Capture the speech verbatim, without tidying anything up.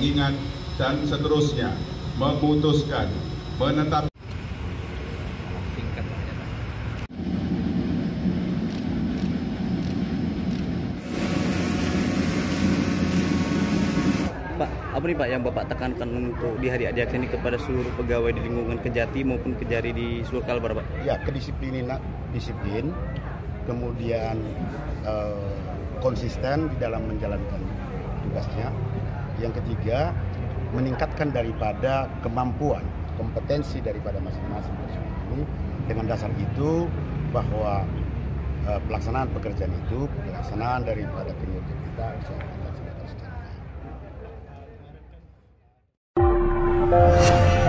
mengingat, dan seterusnya memutuskan menetapkan Pak, apa nih Pak yang Bapak tekankan untuk di hari aksi ini kepada seluruh pegawai di lingkungan Kejati maupun Kejari di seluruh Kalbar, Pak? Ya, kedisiplinan, disiplin, kemudian eh, konsisten di dalam menjalankan tugasnya. Yang ketiga, meningkatkan daripada kemampuan, kompetensi daripada masing-masing personil ini. Dengan dasar itu bahwa eh, pelaksanaan pekerjaan itu, pelaksanaan daripada kinerja kita, saya akan laksanakan secara baik.